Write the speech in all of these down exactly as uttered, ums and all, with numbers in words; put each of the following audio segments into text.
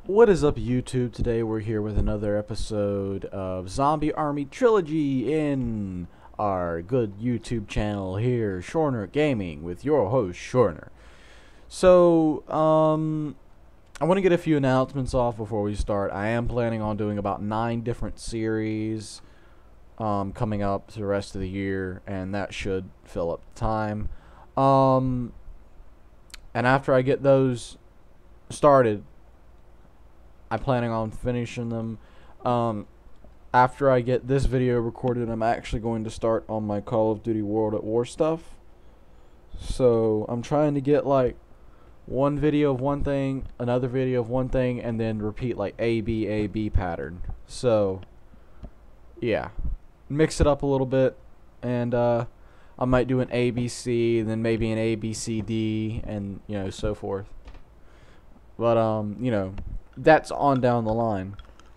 What is up, YouTube? Today we're here with another episode of Zombie Army Trilogy in our good YouTube channel here, Schorner Gaming, with your host, Schorner. So, um, I want to get a few announcements off before we start. I am planning on doing about nine different series um, coming up the rest of the year, and that should fill up the time. Um, and after I get those started, I'm planning on finishing them. Um, after I get this video recorded, I'm actually going to start on my Call of Duty World at War stuff. So I'm trying to get like one video of one thing, another video of one thing, and then repeat like A B A B pattern. So yeah, mix it up a little bit, and uh, I might do an A B C, and then maybe an A B C D, and you know, so forth. But um, you know, that's on down the line,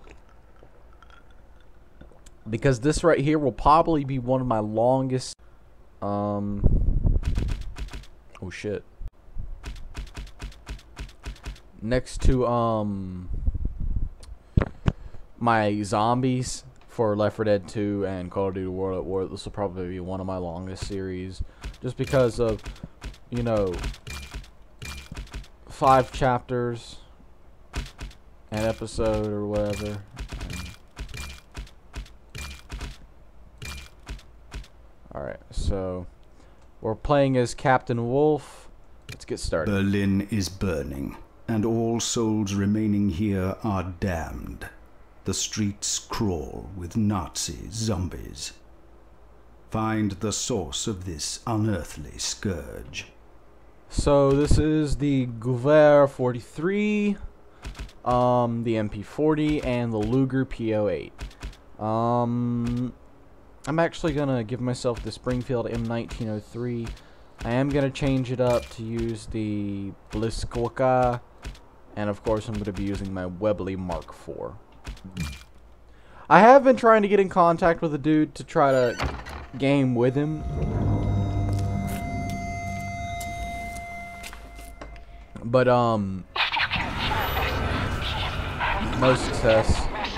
because this right here will probably be one of my longest um oh shit next to um my zombies for Left four Dead two and Call of Duty World at War. This will probably be one of my longest series, just because of, you know, five chapters an episode or whatever. Alright, so we're playing as Captain Wolf. Let's get started. Berlin is burning, and all souls remaining here are damned. The streets crawl with Nazi zombies. Find the source of this unearthly scourge. So this is the Gewehr forty-three, um, the M P forty, and the Luger P oh eight. Um, I'm actually gonna give myself the Springfield M nineteen oh three. I am gonna change it up to use the Bliskoka, and of course I'm gonna be using my Webley Mark four. I have been trying to get in contact with a dude to try to game with him, but um, no success.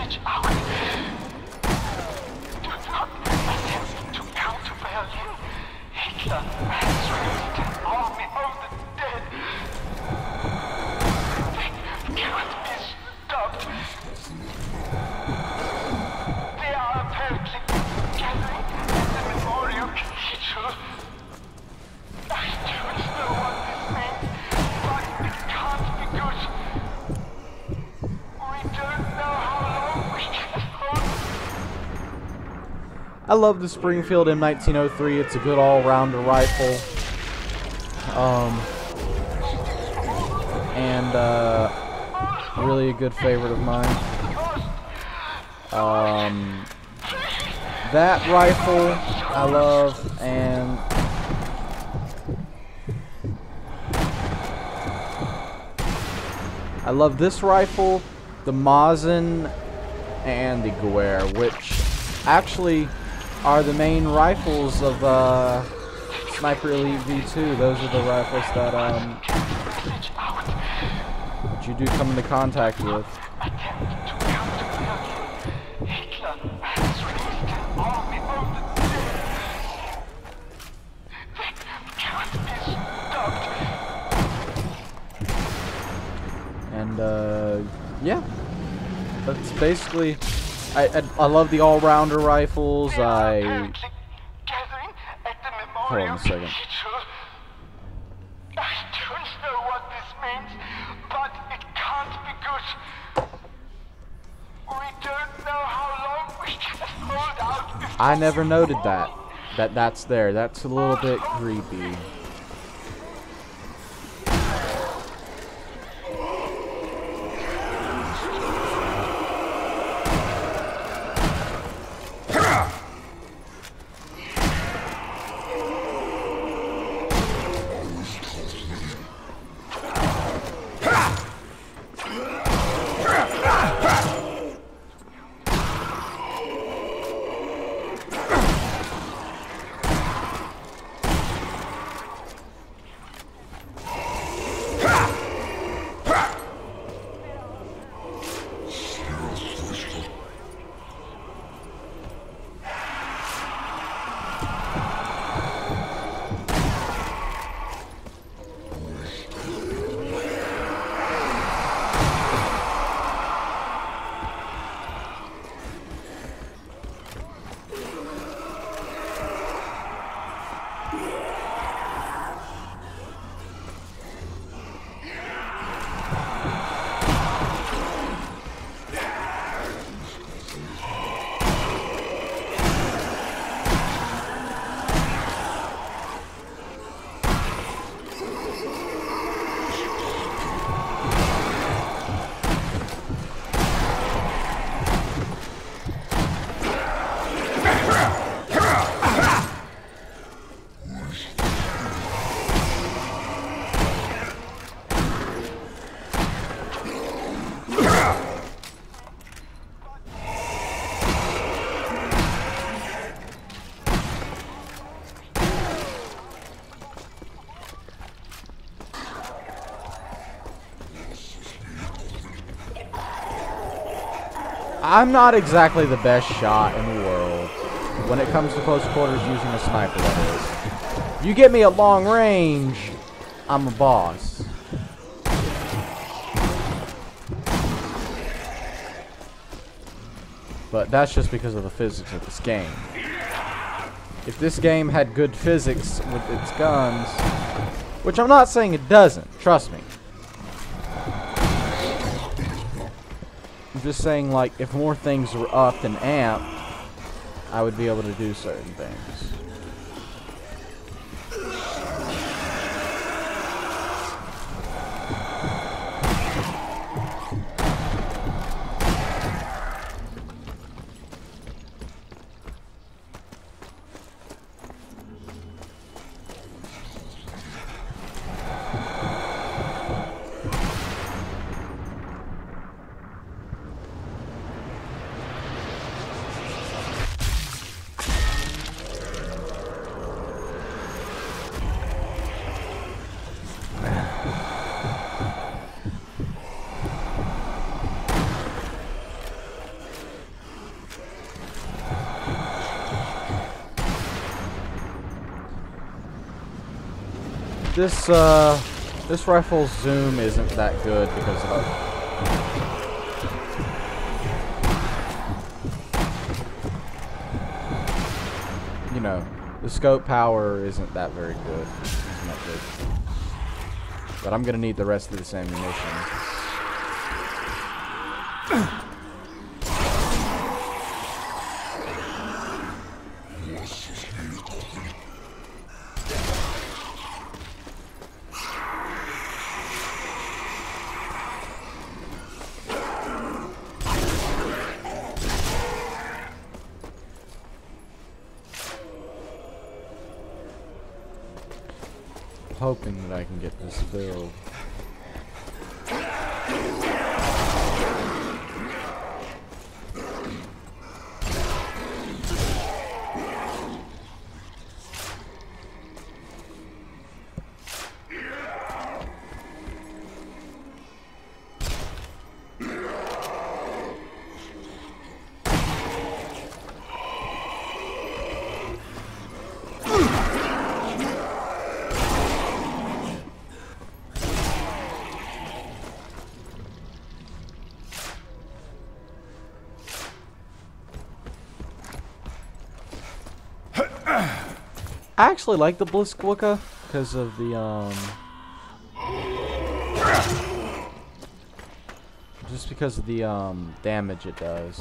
I love the Springfield M nineteen oh three. It's a good all-rounder rifle, um, and uh, really a good favorite of mine. Um, that rifle I love, and I love this rifle, the Mosin, and the Gewehr, which actually are the main rifles of uh, Sniper Elite V two. Those are the rifles that um, that you do come into contact with. And uh, yeah, that's basically. I, I, I love the all-rounder rifles. I hold on a second. I don't know what this means, but it can't be good. We don't know how long we can hold out. I never noted that. That that's there. That's a little bit creepy. I'm not exactly the best shot in the world. When it comes to close quarters using a sniper, that is. You get me at long range, I'm a boss. But that's just because of the physics of this game. If this game had good physics with its guns, which I'm not saying it doesn't, trust me. I'm just saying, like, if more things were upped and amped, I would be able to do certain things. This, uh, this rifle's zoom isn't that good because of, you know, the scope power isn't that very good. Isn't that good. But I'm gonna need the rest of this ammunition. Hoping that I can get this filled. I actually like the Blitzwicka because of the um just because of the um damage it does.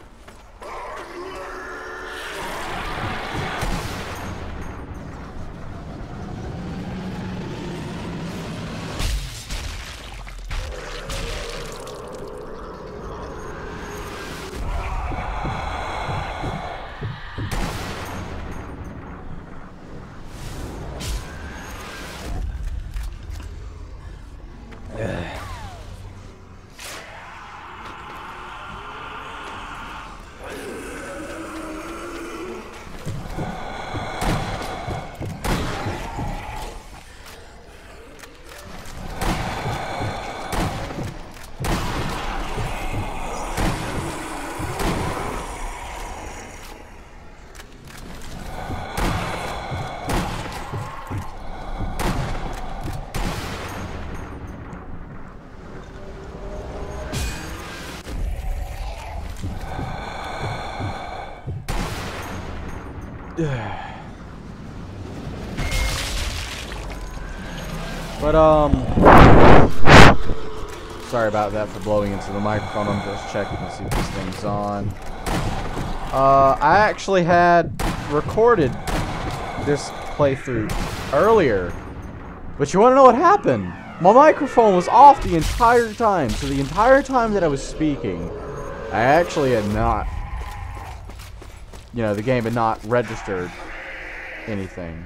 But, um, sorry about that for blowing into the microphone. I'm just checking to see if this thing's on. Uh, I actually had recorded this playthrough earlier, but you want to know what happened? My microphone was off the entire time, so the entire time that I was speaking, I actually had not, you know, the game had not registered anything.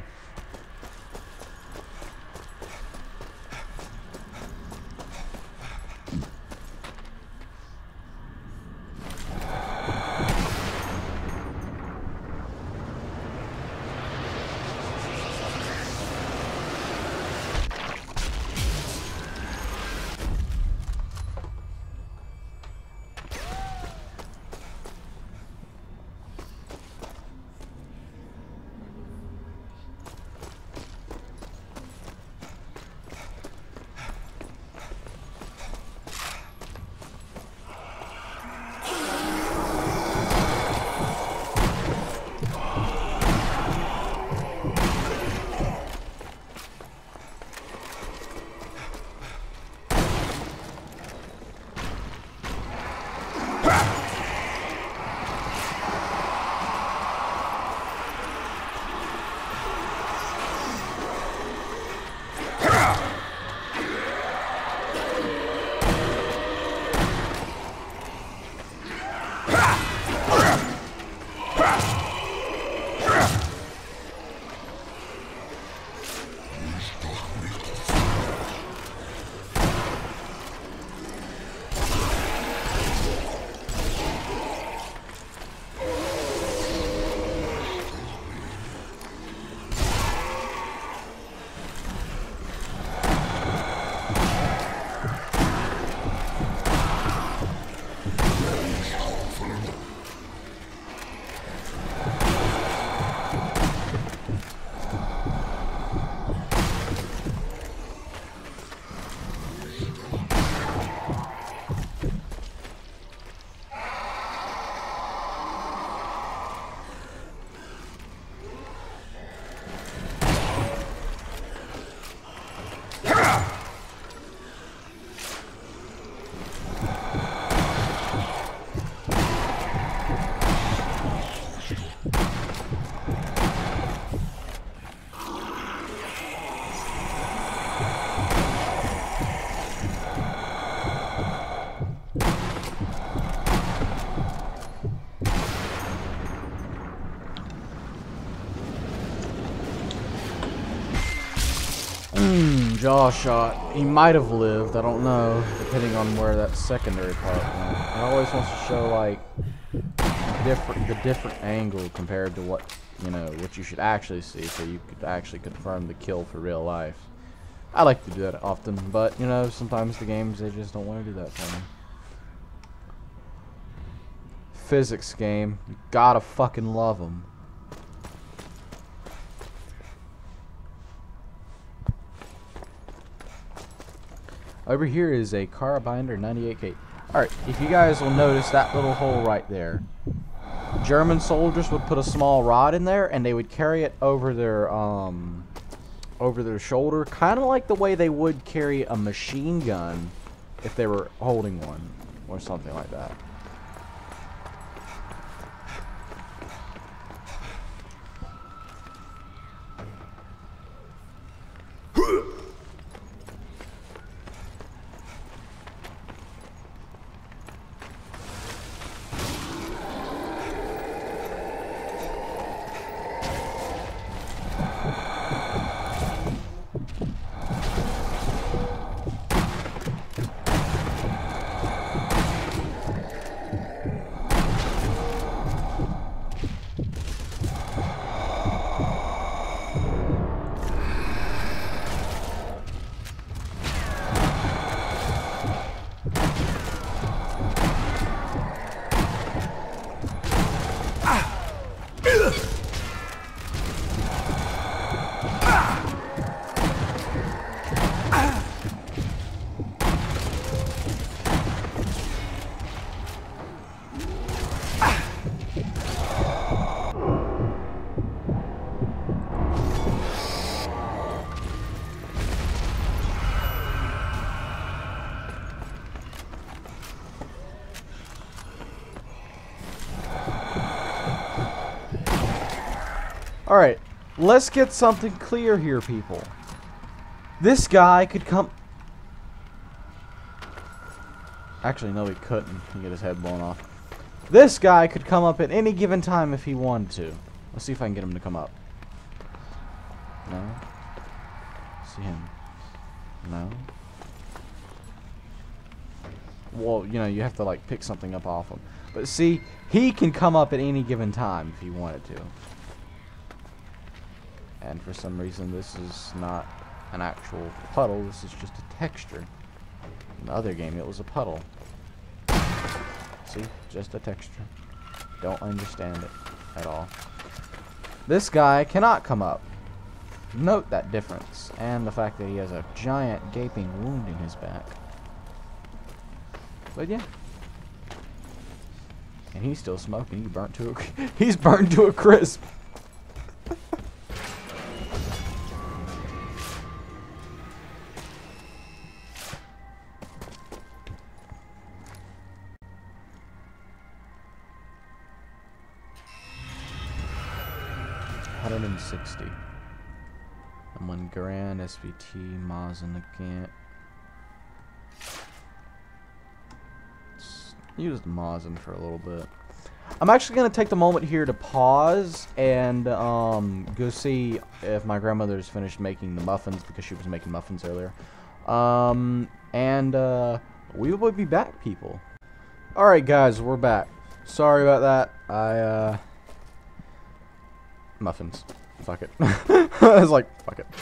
jaw shot. He might have lived, I don't know, depending on where that secondary part went. It always wants to show, like, different the different angle compared to what, you know, what you should actually see, so you could actually confirm the kill for real life. I like to do that often, but, you know, sometimes the games, they just don't want to do that for me. Physics game. You gotta fucking love them. Over here is a Carbinder ninety-eight K. Alright, if you guys will notice that little hole right there. German soldiers would put a small rod in there and they would carry it over their um over their shoulder, kind of like the way they would carry a machine gun if they were holding one or something like that. Alright, let's get something clear here, people. This guy could come... Actually, no, he couldn't. He get his head blown off. This guy could come up at any given time if he wanted to. Let's see if I can get him to come up. No. See him. No. Well, you know, you have to, like, pick something up off him. But see, he can come up at any given time if he wanted to. And for some reason, this is not an actual puddle. This is just a texture. In the other game, it was a puddle. See? Just a texture. Don't understand it at all. This guy cannot come up. Note that difference. And the fact that he has a giant gaping wound in his back. But yeah. And he's still smoking. He burnt to a he's burnt to a crisp. one hundred sixty. I'm on Grand S V T Mazen again. Used Mazen for a little bit. I'm actually gonna take the moment here to pause and um, go see if my grandmother's finished making the muffins, because she was making muffins earlier. Um, and uh, we will be back, people. All right, guys, we're back. Sorry about that. I uh. Muffins. Fuck it. I was like, fuck it.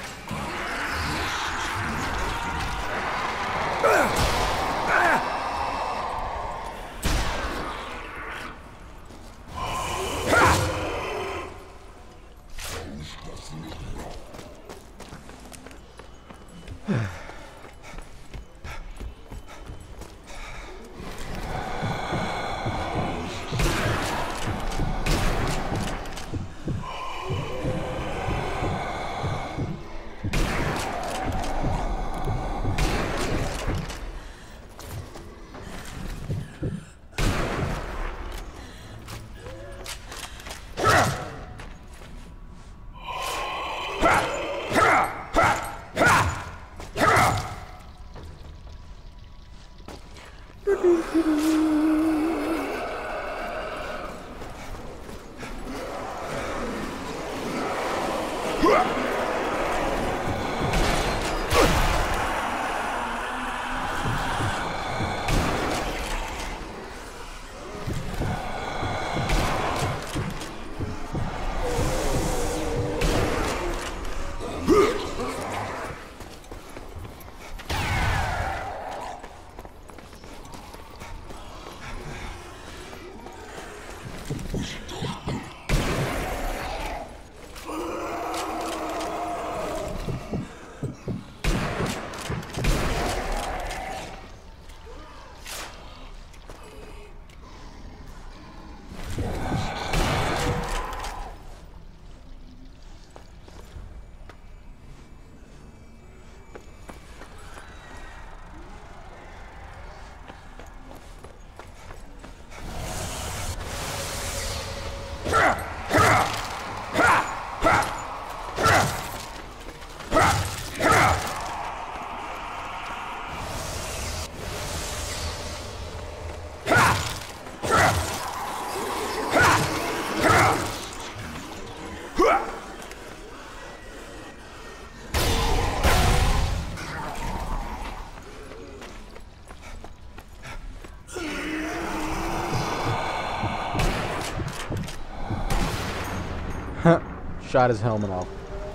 shot his helmet off.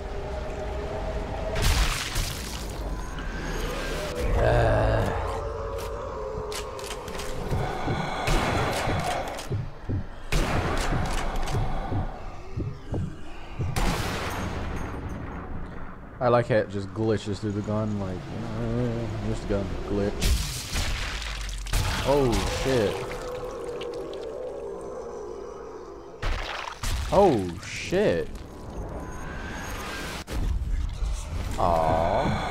Uh. I like how it just glitches through the gun, like, uh, there's the gun, glitch. Oh, shit. Oh, shit. Aww.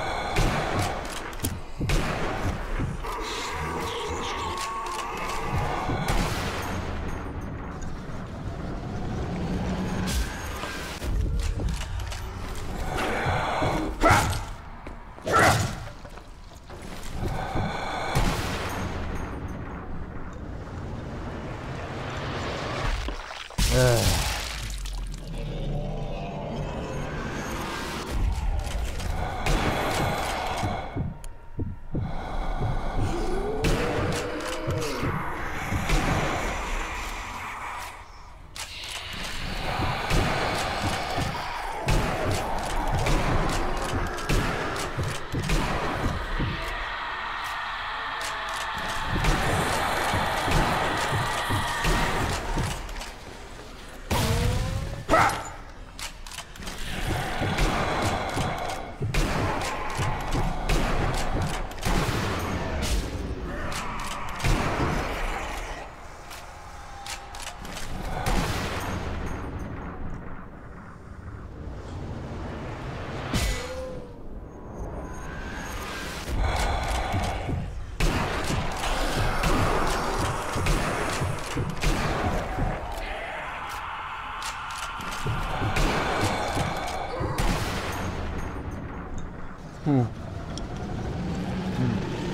Hmm. Hmm.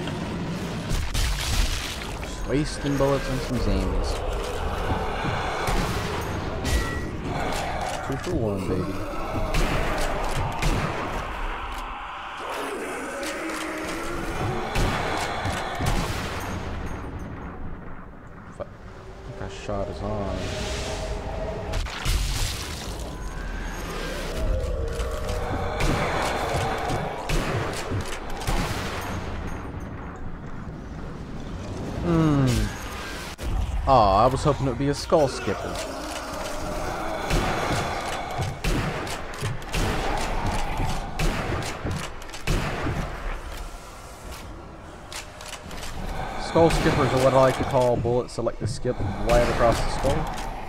Just wasting bullets on some zombies. Two for one, baby. Fuck. I think I shot his arm. Hmm. Aw, I was hoping it would be a skull skipper. Skull skippers are what I like to call bullets that like to skip right across the skull.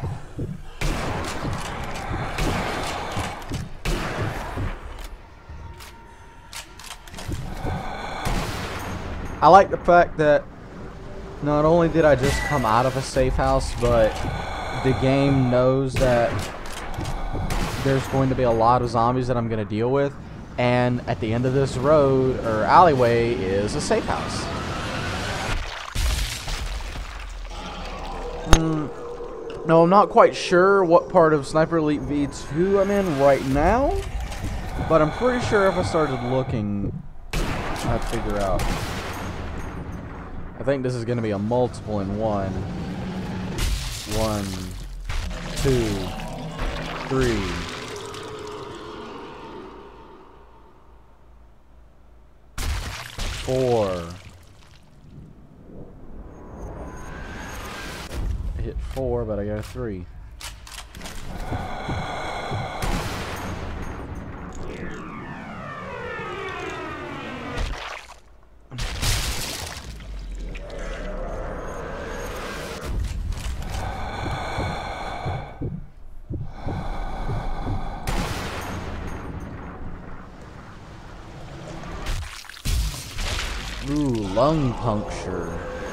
I like the fact that not only did I just come out of a safe house, but the game knows that there's going to be a lot of zombies that I'm going to deal with, and at the end of this road or alleyway is a safe house. Mm, no, I'm not quite sure what part of Sniper Elite V two I'm in right now, but I'm pretty sure if I started looking, I'd figure out. I think this is going to be a multiple in one. One, two, three. Four. I hit four, but I got a three. Ooh, lung puncture.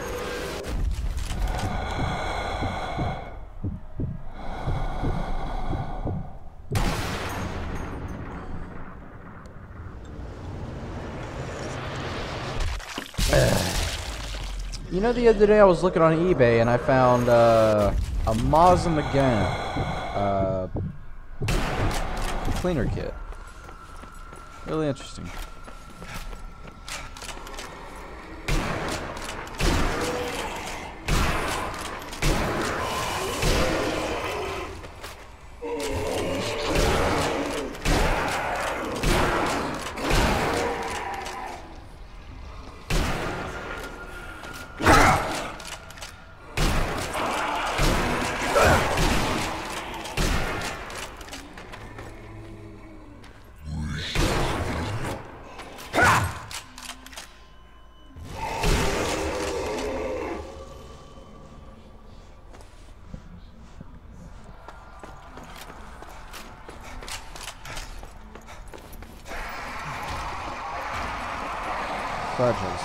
You know, the other day I was looking on eBay and I found uh, a Mazda Magan uh, cleaner kit. Really interesting. fudges.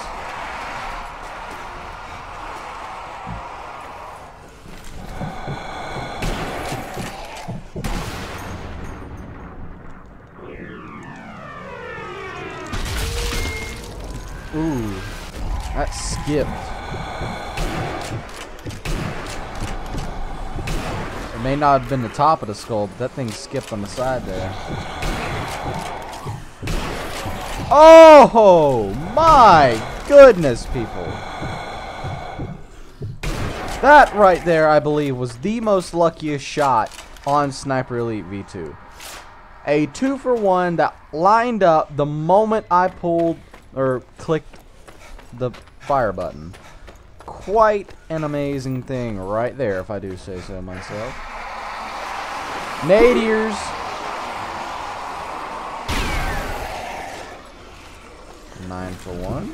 Ooh, that skipped. It may not have been the top of the skull, but that thing skipped on the side there. Oh my goodness, people. That right there, I believe, was the most luckiest shot on Sniper Elite V two. A two for one that lined up the moment I pulled or clicked the fire button. Quite an amazing thing right there, if I do say so myself. Nadiers. Nine for one.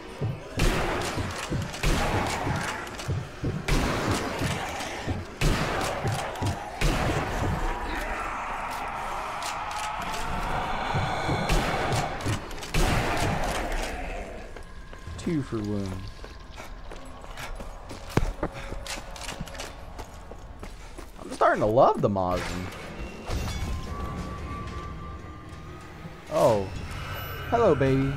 Two for one. I'm starting to love the Mosin. Oh. Hello, baby.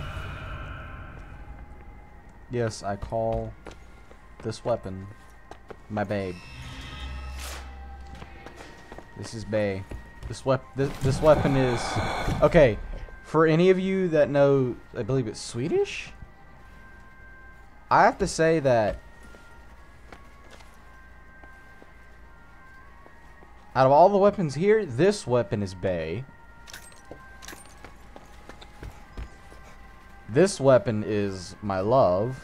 Yes, I call this weapon my babe. This is bae. This wep this, this weapon is... Okay, for any of you that know, I believe it's Swedish? I have to say that out of all the weapons here, this weapon is bae. This weapon is my love.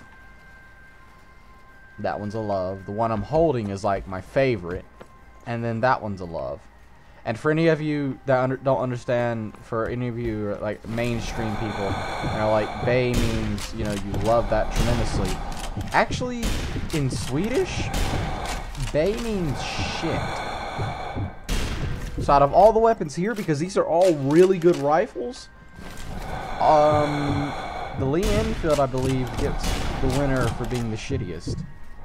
That one's a love. The one I'm holding is like my favorite. And then that one's a love. And for any of you that under, don't understand, for any of you like mainstream people, you know, like bae means, you know, you love that tremendously. Actually, in Swedish, bae means shit. So out of all the weapons here, because these are all really good rifles, um, the Lee Enfield, I believe, gets the winner for being the shittiest.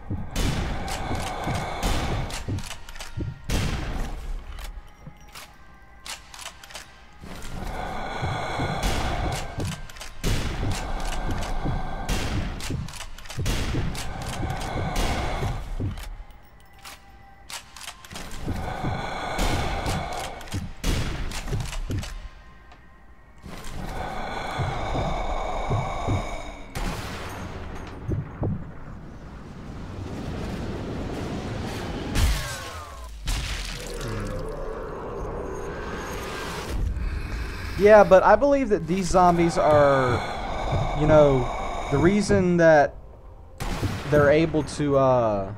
Yeah, but I believe that these zombies are, you know, the reason that they're able to, uh,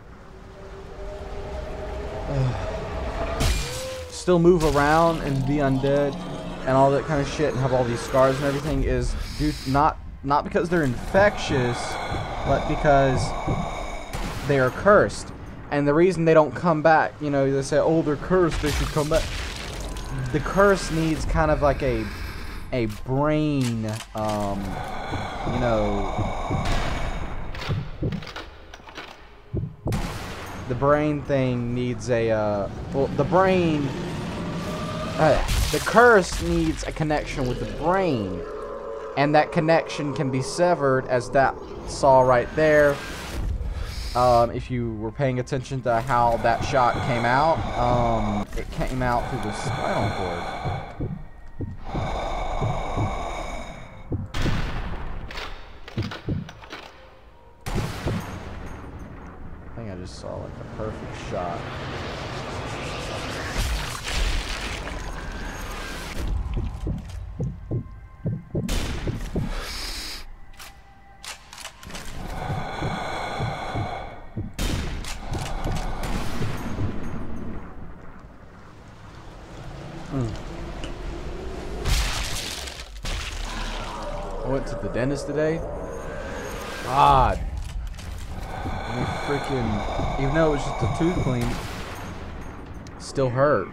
uh, still move around and be undead and all that kind of shit and have all these scars and everything is due not not because they're infectious, but because they are cursed. And the reason they don't come back, you know, they say, oh, they're cursed, they should come back. The curse needs kind of like a a brain, um, you know, the brain thing needs a, uh, well, the brain, uh, the curse needs a connection with the brain, and that connection can be severed, as that saw right there. Um, if you were paying attention to how that shot came out, um, it came out through the spinal cord. I think I just saw like the perfect shot. I went to the dentist today. God. I mean, freaking, even though it was just a tooth clean, still hurt.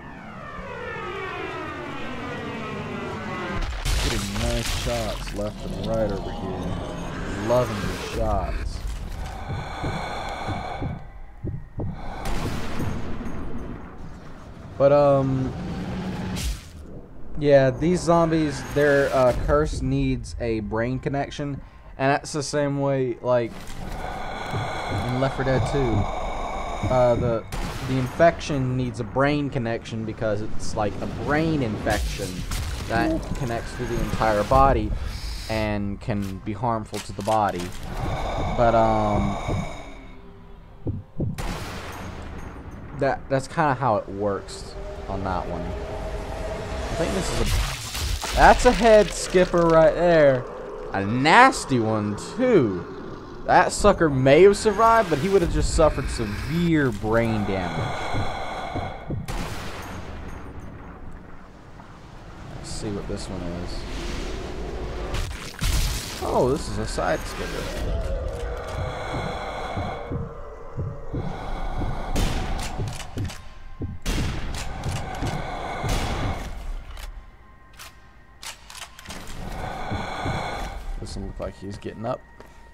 Getting nice shots left and right over here. loving these shots. But, um... yeah, these zombies, their uh, curse needs a brain connection. And that's the same way, like, in Left four Dead two. Uh, the, the infection needs a brain connection because it's like a brain infection that connects to the entire body and can be harmful to the body. But, um... that that's kind of how it works on that one. I think this is a... That's a head skipper right there. A nasty one, too. That sucker may have survived, but he would have just suffered severe brain damage. Let's see what this one is. Oh, this is a side skipper. Doesn't look like he's getting up.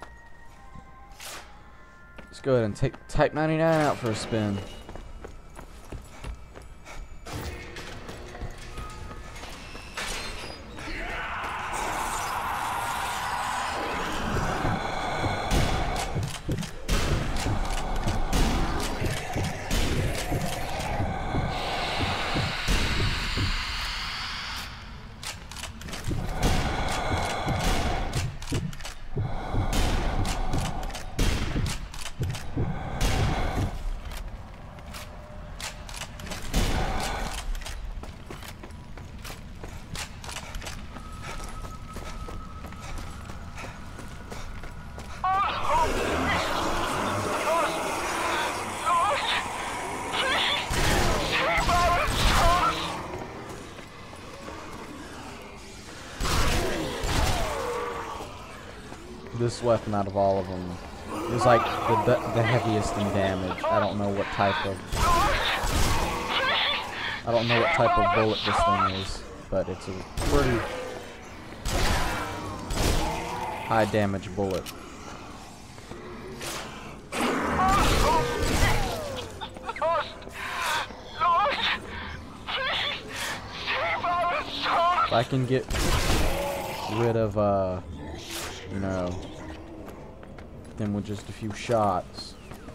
Let's go ahead and take Type ninety-nine out for a spin. This weapon out of all of them is like the, the, the heaviest in damage. I don't know what type of I don't know what type of bullet this thing is, but it's a pretty high damage bullet. If I can get rid of uh you know, them with just a few shots.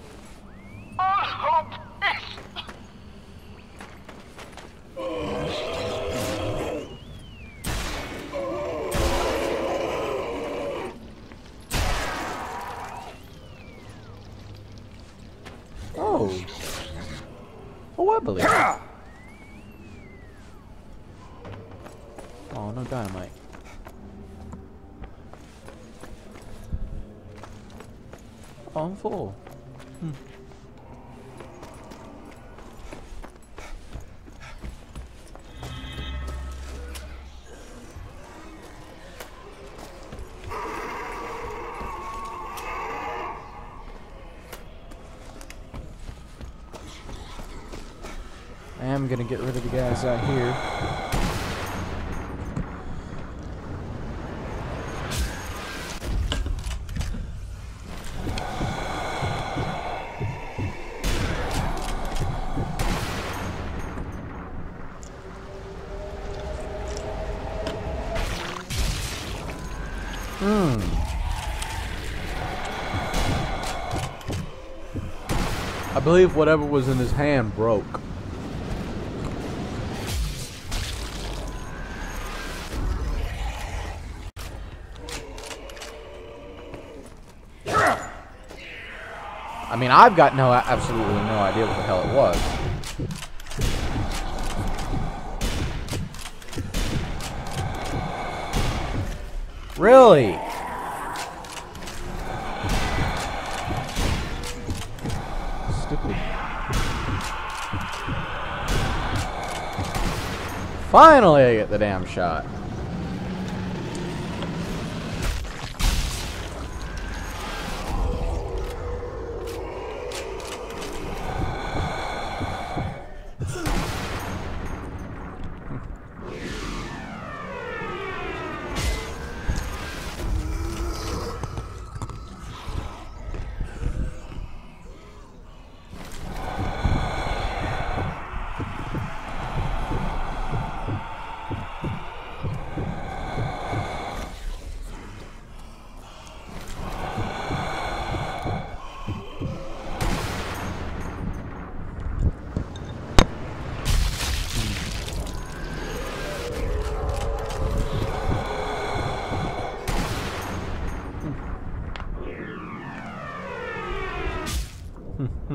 Oh. Oh, I believe it. Oh, no dynamite. Oh, I'm full. Hmm. I am gonna get rid of the guys out here. Hmm. I believe whatever was in his hand broke. I mean, I've got no, absolutely no idea what the hell it was. Really? Stupid. Finally, I get the damn shot.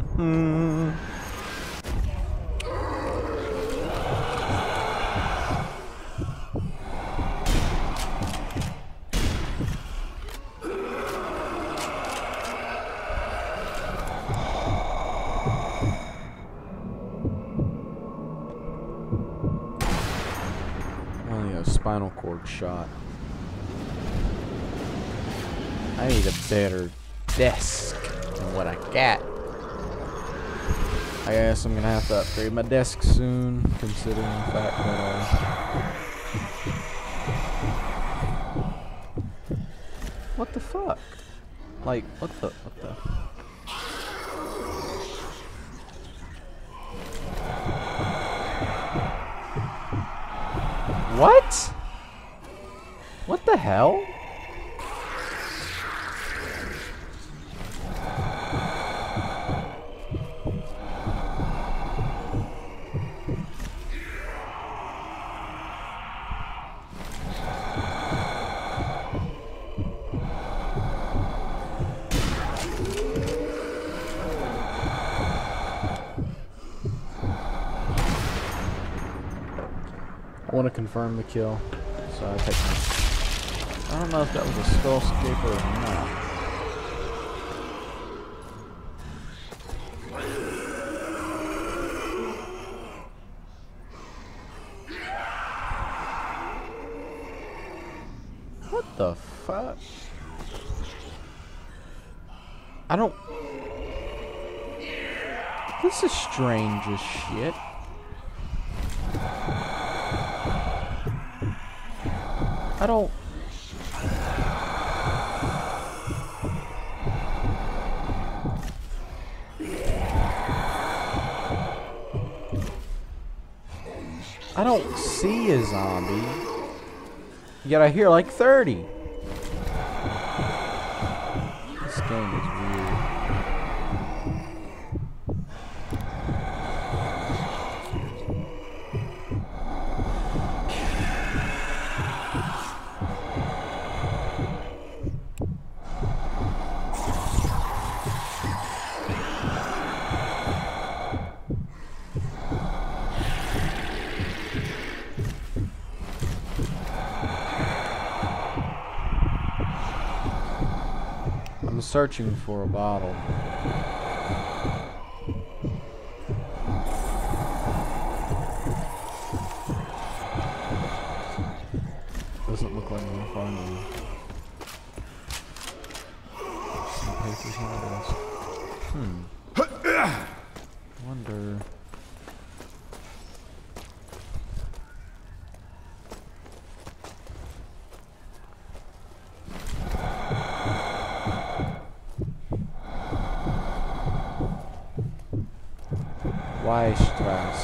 Hmm. Only a spinal cord shot. I need a better desk than what I got. I guess I'm gonna have to upgrade my desk soon, considering the fact that uh, what the fuck? Like, what the what the What? What the hell? I want to confirm the kill, so I take my... I don't know if that was a skull scraper or not. What the fuck? I don't... This is strange as shit. I don't... I don't see a zombie. Yet I hear like thirty. This game is weird. I'm searching for a bottle. Doesn't look like I'm gonna find one. Some papers here, I guess. Hmm. Wonder. Weisstrasse.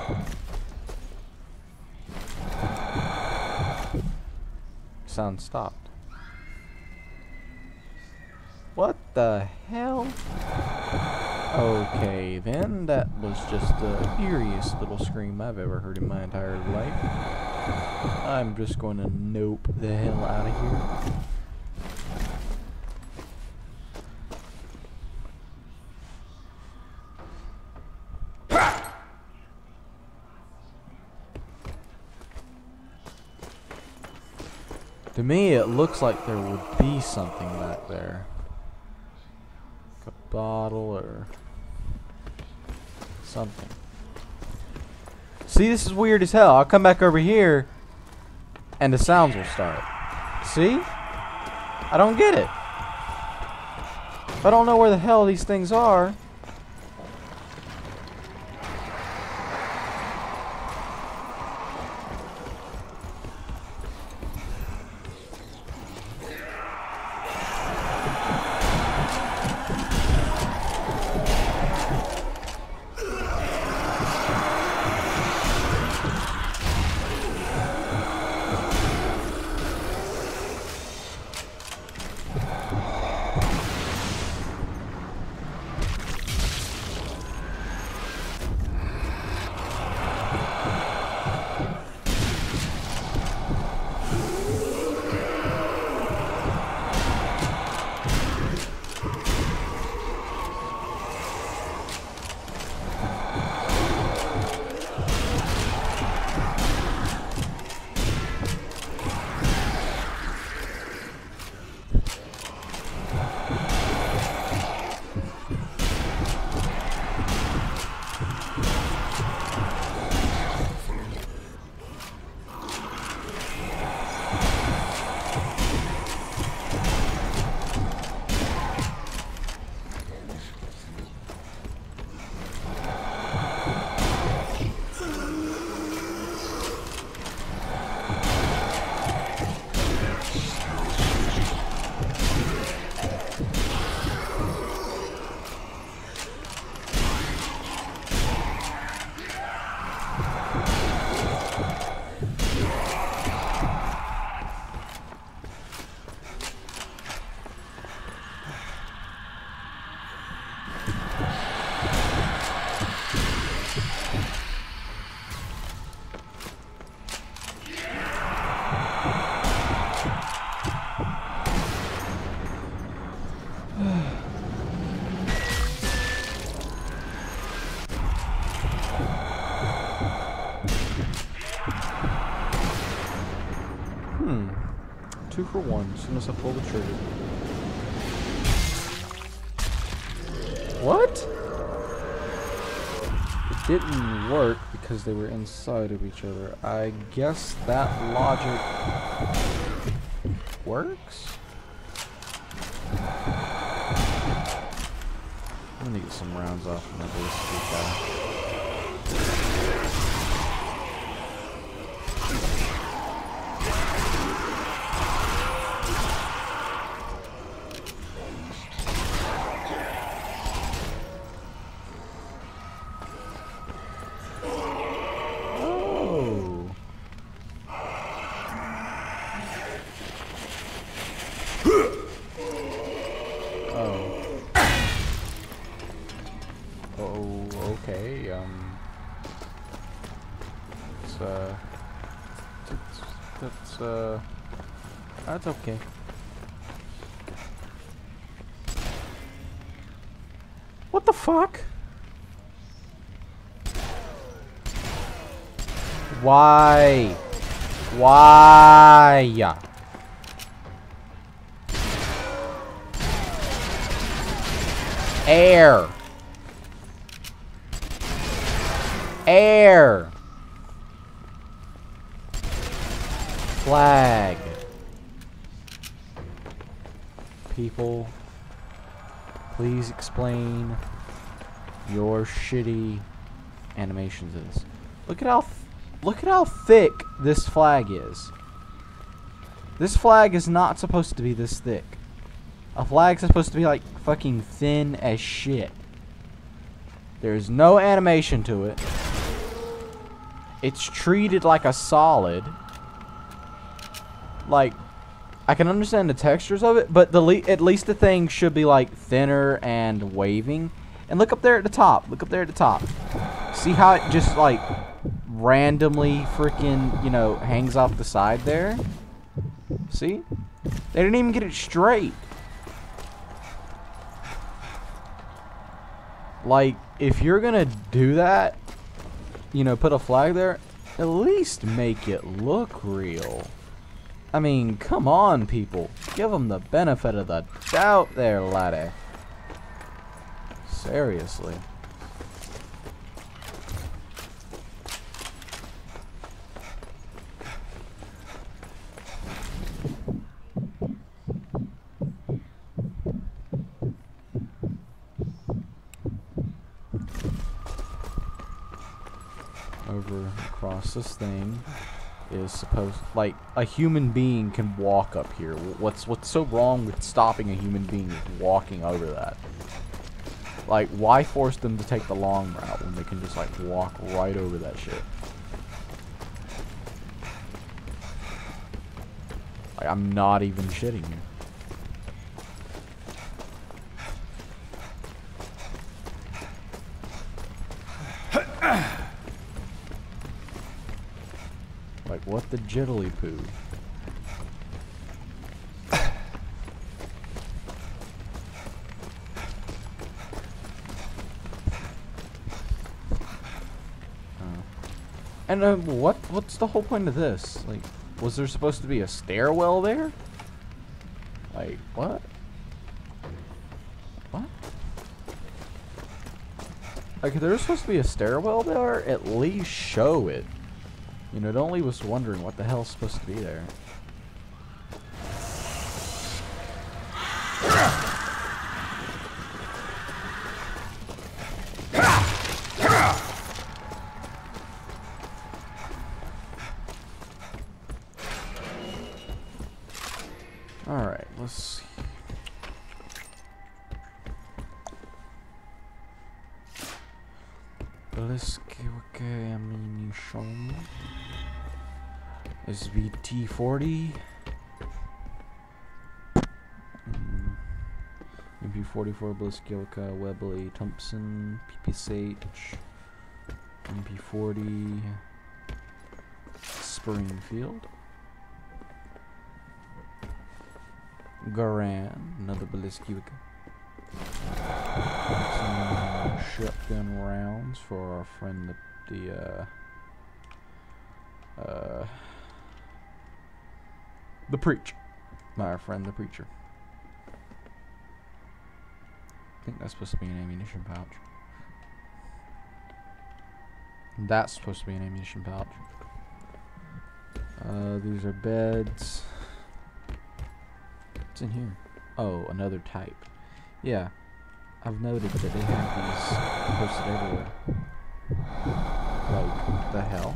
Sound stopped. What the hell? Okay, then that was just the eeriest little scream I've ever heard in my entire life. I'm just going to nope the hell out of here. To me, it looks like there would be something back there. Like a bottle or something. See, this is weird as hell. I'll come back over here and the sounds will start. See? I don't get it. If I don't know where the hell these things are. Two for one. As soon as I pull the trigger. What? It didn't work because they were inside of each other. I guess that logic works? I'm gonna get some rounds off of my ballistic guy. Okay, um, it's, uh, it's, that's, uh, that's okay. What the fuck? Why? Why? Air. Air. Flag. People, please explain your shitty animations of this. Look at how th look at how thick this flag is. This flag is not supposed to be this thick. A flag's supposed to be like fucking thin as shit. There's no animation to it. It's treated like a solid. Like, I can understand the textures of it, but the le at least the thing should be like thinner and waving. And look up there at the top. Look up there at the top. See how it just like randomly freaking, you know, hangs off the side there? See? They didn't even get it straight. Like, if you're gonna do that, you know, put a flag there, at least make it look real. I mean, come on, people. Give them the benefit of the doubt there, laddie. Seriously. Over across this thing is supposed, like, a human being can walk up here. What's what's so wrong with stopping a human being with walking over that? Like, why force them to take the long route when they can just like walk right over that shit? Like, I'm not even shitting you. Like, what the jiddly poo? And uh, what? What's the whole point of this? Like, was there supposed to be a stairwell there? Like, what? What? Like, if there's supposed to be a stairwell there, at least show it. You know, don't leave us wondering what the hell's supposed to be there. Alright, let's see. Ballistic ammunition. S V T forty. Mm. M P forty-four Ballistic Webley Thompson. P P S H. M P forty. Springfield. Garan, another ballistic. Some shotgun rounds for our friend the, the uh, uh, the preach. by our friend the preacher. I think that's supposed to be an ammunition pouch. That's supposed to be an ammunition pouch. Uh, these are beds. What's in here? Oh, another type. Yeah, I've noted that they have these posted everywhere. Like, the hell?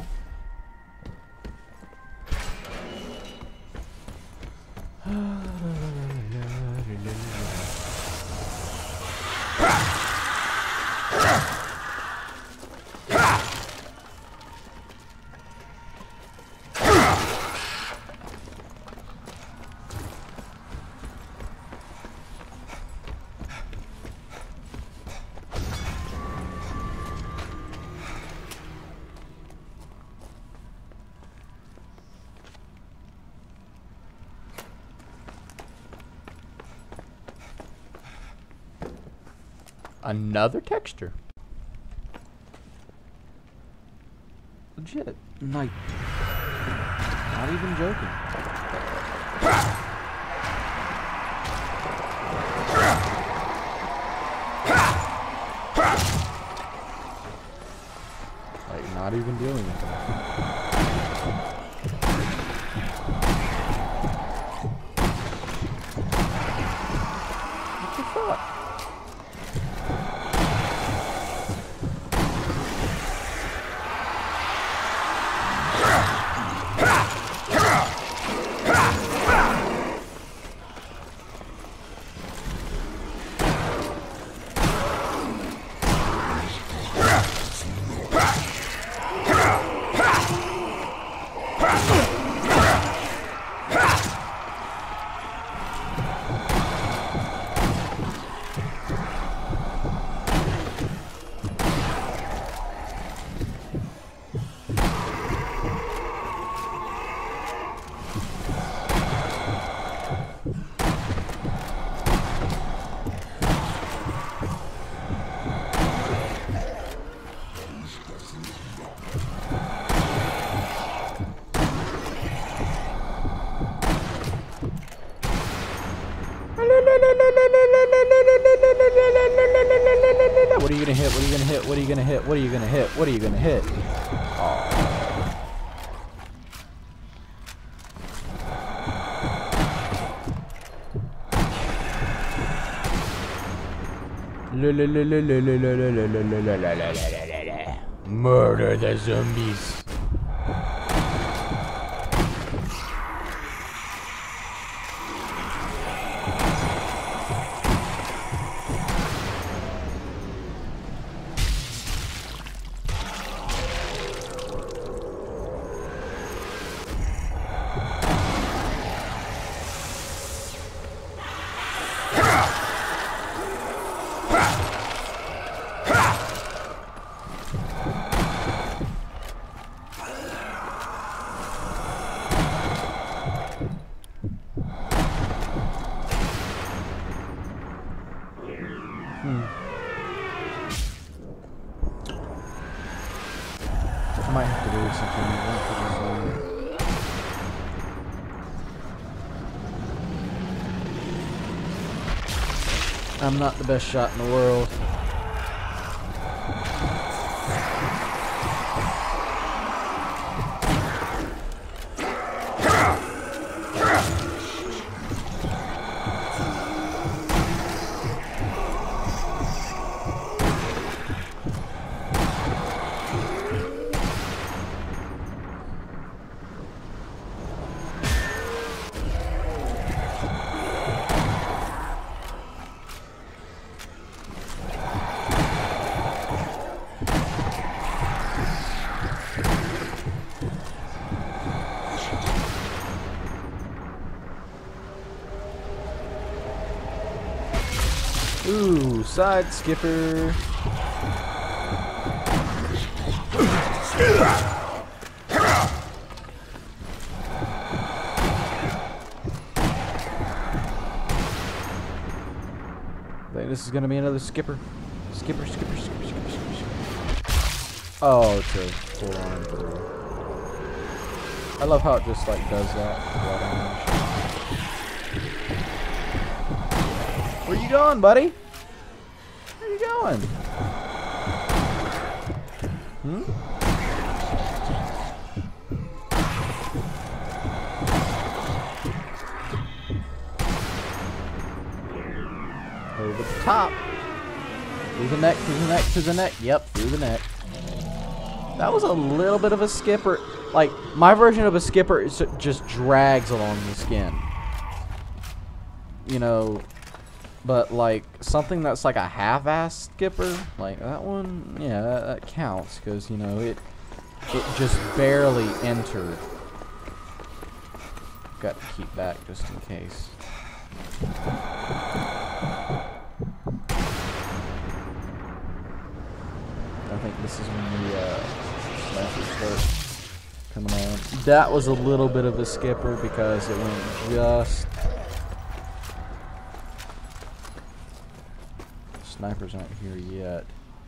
Another texture. Legit. Like, not even joking. Like, not even dealing with it. What the fuck? What are you gonna hit? What are you gonna hit? What are you gonna hit? What are you gonna hit? What are you gonna hit? Oh. Murder the zombies. I might have to do something. I'm not the best shot in the world. Ooh, side skipper. I think this is gonna be another skipper. Skipper, skipper, skipper, skipper, skipper, skipper. Oh, it's a full on through. I love how it just like does that. Where you going, buddy? Where you going? Hmm? Over the top. Through the neck, through the neck, through the neck. Yep, through the neck. That was a little bit of a skipper. Like, my version of a skipper is just drags along the skin. You know, but like something that's like a half-ass skipper, like that one, yeah, that, that counts because, you know, it it just barely entered. Got to keep that just in case. I think this is when the uh, snipers start coming on. That was a little bit of a skipper because it went just. Snipers aren't here yet.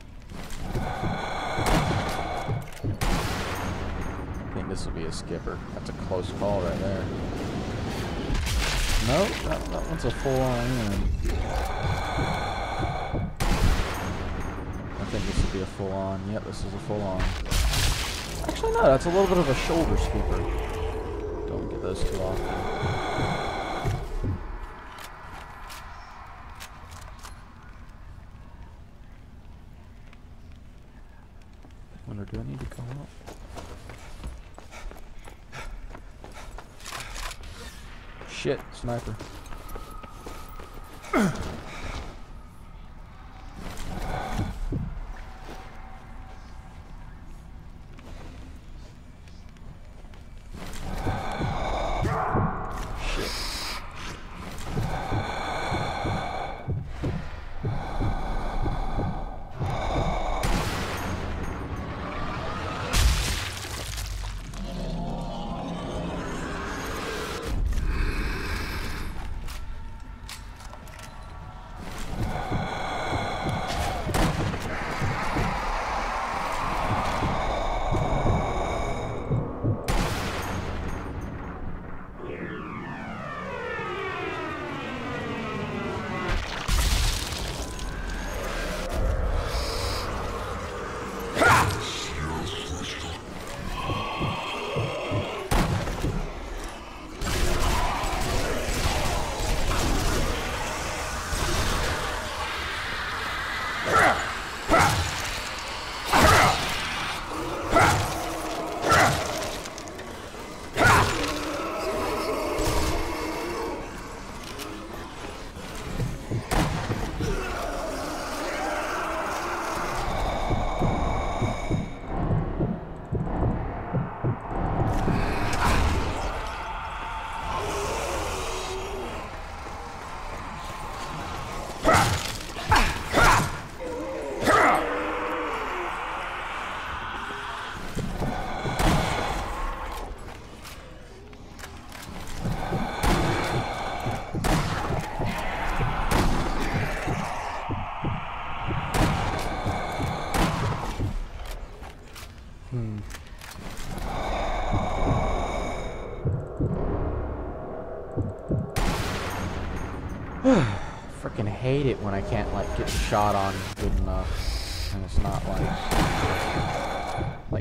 I think this will be a skipper. That's a close call right there. Nope, that, that one's a full on in. I think this will be a full on. Yep, this is a full on. Actually, no, that's a little bit of a shoulder skipper. Don't get those too often. Wonder, do I need to go up? Shit, sniper. Freaking hate it when I can't like get the shot on good enough, and it's not like like.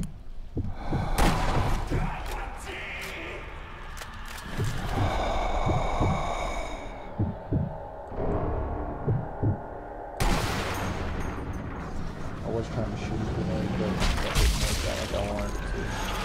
I was trying to shoot it, but that didn't make that like I wanted it to.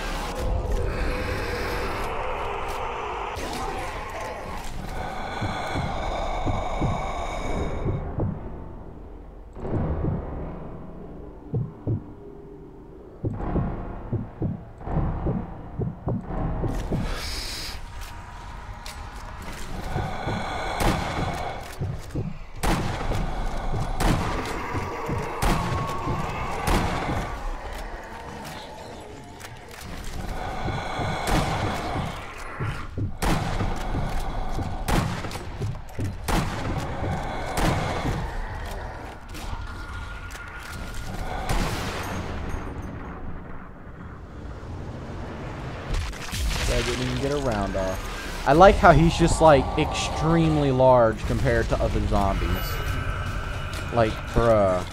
I didn't even get a round off. I like how he's just like extremely large compared to other zombies. Like, bruh.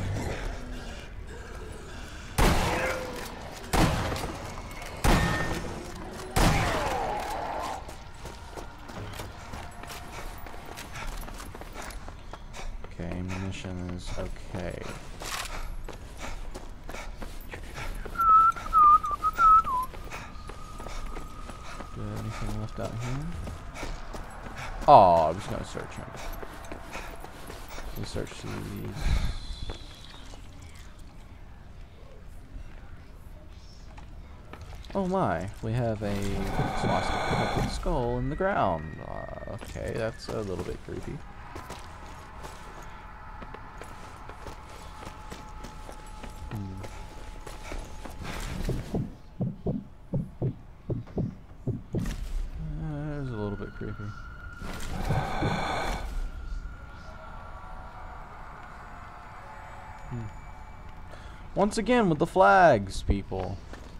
Okay, munitions, okay. Anything left out here? Oh, I was gonna search him. Let's search these. Oh my, we have a swastika skull in the ground. Uh, okay, that's a little bit creepy. Hmm. Uh, a little bit creepy. Hmm. Once again with the flags, people.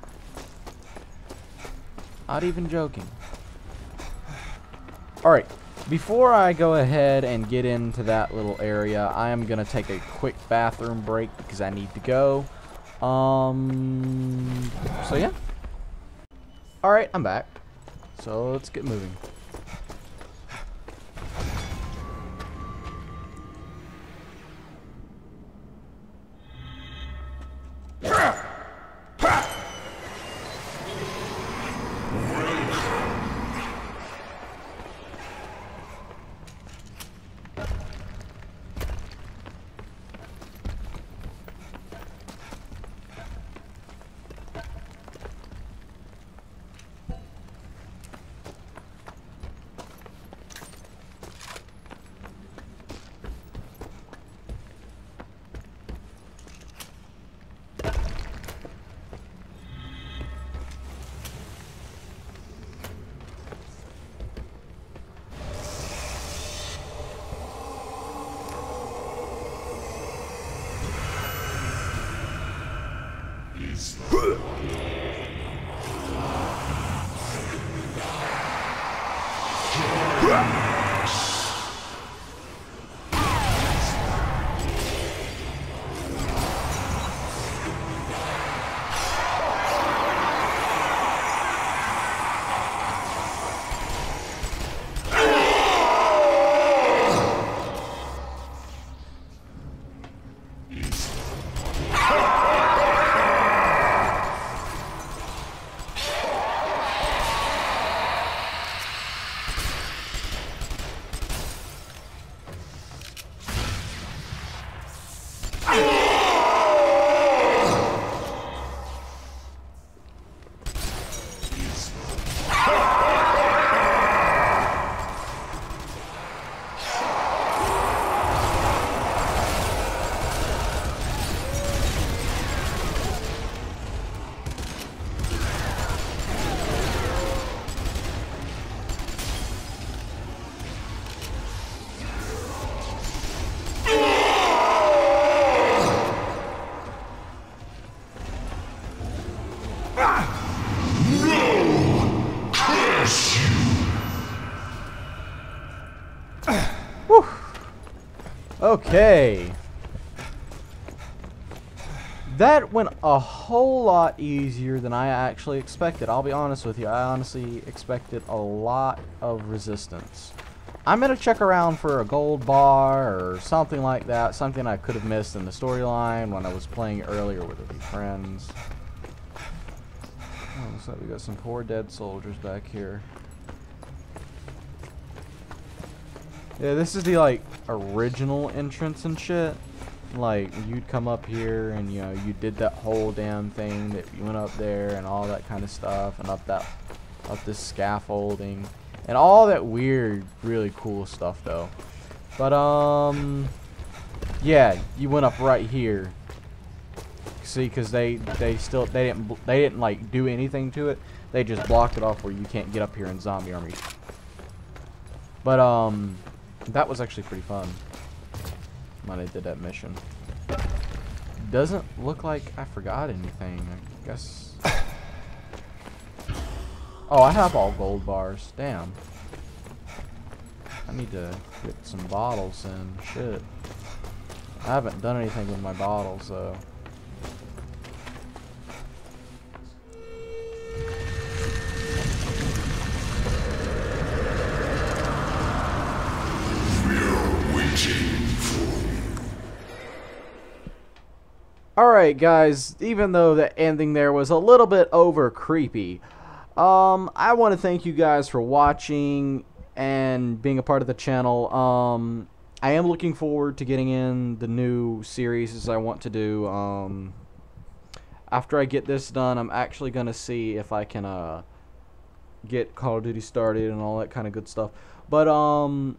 Not even joking. Alright, before I go ahead and get into that little area, I am going to take a quick bathroom break because I need to go. Um, so yeah. Alright, I'm back. So let's get moving. Okay. That went a whole lot easier than I actually expected. I'll be honest with you. I honestly expected a lot of resistance. I'm going to check around for a gold bar or something like that. Something I could have missed in the storyline when I was playing earlier with a few friends. Oh, looks like we got some poor dead soldiers back here. Yeah, this is the, like, original entrance and shit. Like, you'd come up here and, you know, you did that whole damn thing that you went up there and all that kind of stuff and up that, up this scaffolding and all that weird, really cool stuff, though. But, um, yeah, you went up right here. See, because they, they still, they didn't, they didn't, like, do anything to it. They just blocked it off where you can't get up here in Zombie Army. But, um... that was actually pretty fun when I did that mission. Doesn't look like I forgot anything. I guess. Oh, I have all gold bars. Damn. I need to get some bottles in. Shit. I haven't done anything with my bottles, though. Alright guys, even though the ending there was a little bit over creepy, um, I want to thank you guys for watching and being a part of the channel. Um, I am looking forward to getting in the new series I want to do. Um, after I get this done, I'm actually going to see if I can uh, get Call of Duty started and all that kind of good stuff. But, um...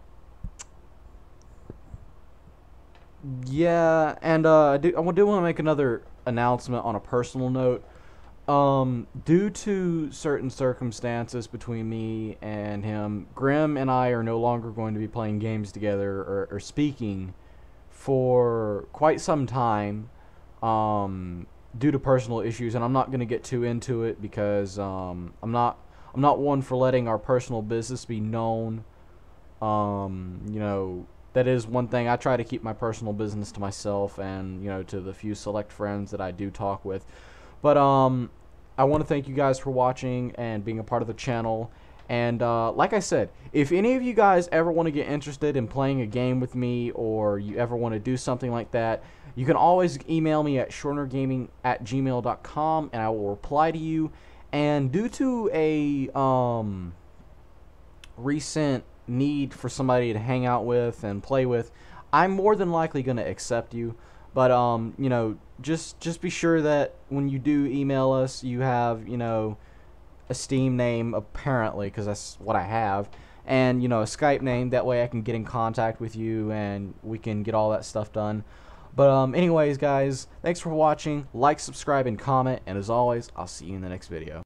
yeah, and uh, I do, I do want to make another announcement on a personal note. Um, due to certain circumstances between me and him, Grim and I are no longer going to be playing games together or, or speaking for quite some time, um, due to personal issues, and I'm not going to get too into it because um, I'm not I'm not one for letting our personal business be known. Um, you know. That is one thing. I try to keep my personal business to myself and, you know, to the few select friends that I do talk with. But, um, I want to thank you guys for watching and being a part of the channel. And, uh, like I said, if any of you guys ever want to get interested in playing a game with me or you ever want to do something like that, you can always email me at Schorner Gaming at gmail dot com and I will reply to you. And due to a, um, recent need for somebody to hang out with and play with, I'm more than likely going to accept you. But um you know, just just be sure that when you do email us, you have, you know, a Steam name, apparently, because that's what I have, and, you know, a Skype name. That way I can get in contact with you and we can get all that stuff done. But um anyways guys, thanks for watching. Like, subscribe, and comment, and as always, I'll see you in the next video.